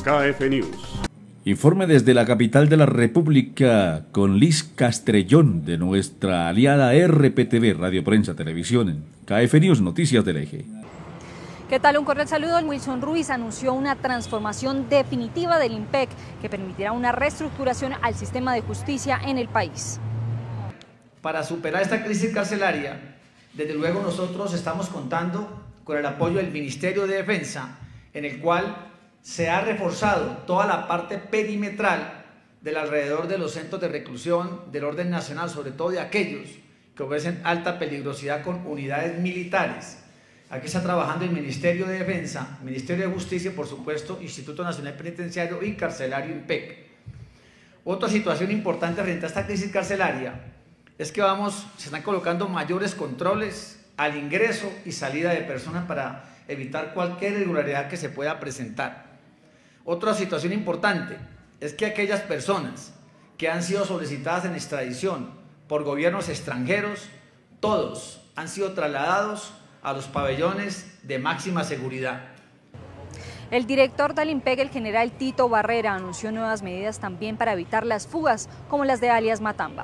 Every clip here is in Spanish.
KF News. Informe desde la capital de la República con Liz Castrellón de nuestra aliada RPTV, Radio Prensa Televisión, en KF News, Noticias del Eje. ¿Qué tal? Un cordial saludo. Wilson Ruiz anunció una transformación definitiva del IMPEC que permitirá una reestructuración al sistema de justicia en el país. Para superar esta crisis carcelaria, desde luego nosotros estamos contando con el apoyo del Ministerio de Defensa, en el cual se ha reforzado toda la parte perimetral del alrededor de los centros de reclusión del orden nacional, sobre todo de aquellos que ofrecen alta peligrosidad con unidades militares. Aquí está trabajando el Ministerio de Defensa, Ministerio de Justicia y, por supuesto, Instituto Nacional Penitenciario y Carcelario IMPEC. Otra situación importante frente a esta crisis carcelaria es que se están colocando mayores controles al ingreso y salida de personas para evitar cualquier irregularidad que se pueda presentar. Otra situación importante es que aquellas personas que han sido solicitadas en extradición por gobiernos extranjeros, todos han sido trasladados a los pabellones de máxima seguridad. El director del IMPEC, el general Tito Barrera, anunció nuevas medidas también para evitar las fugas, como las de alias Matamba.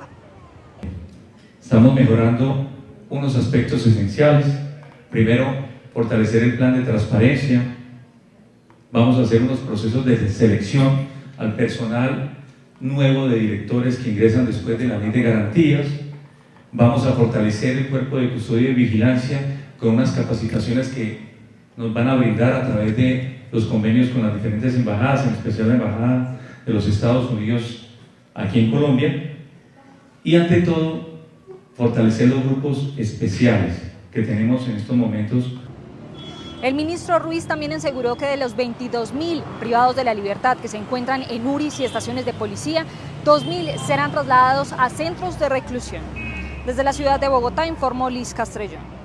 Estamos mejorando unos aspectos esenciales. Primero, fortalecer el plan de transparencia. Vamos a hacer unos procesos de selección al personal nuevo de directores que ingresan después de la ley de garantías. Vamos a fortalecer el cuerpo de custodia y vigilancia con unas capacitaciones que nos van a brindar a través de los convenios con las diferentes embajadas, en especial la Embajada de los Estados Unidos aquí en Colombia. Y ante todo, fortalecer los grupos especiales que tenemos en estos momentos. El ministro Ruiz también aseguró que de los 22.000 privados de la libertad que se encuentran en URIs y estaciones de policía, 2.000 serán trasladados a centros de reclusión. Desde la ciudad de Bogotá informó Liz Castrellón.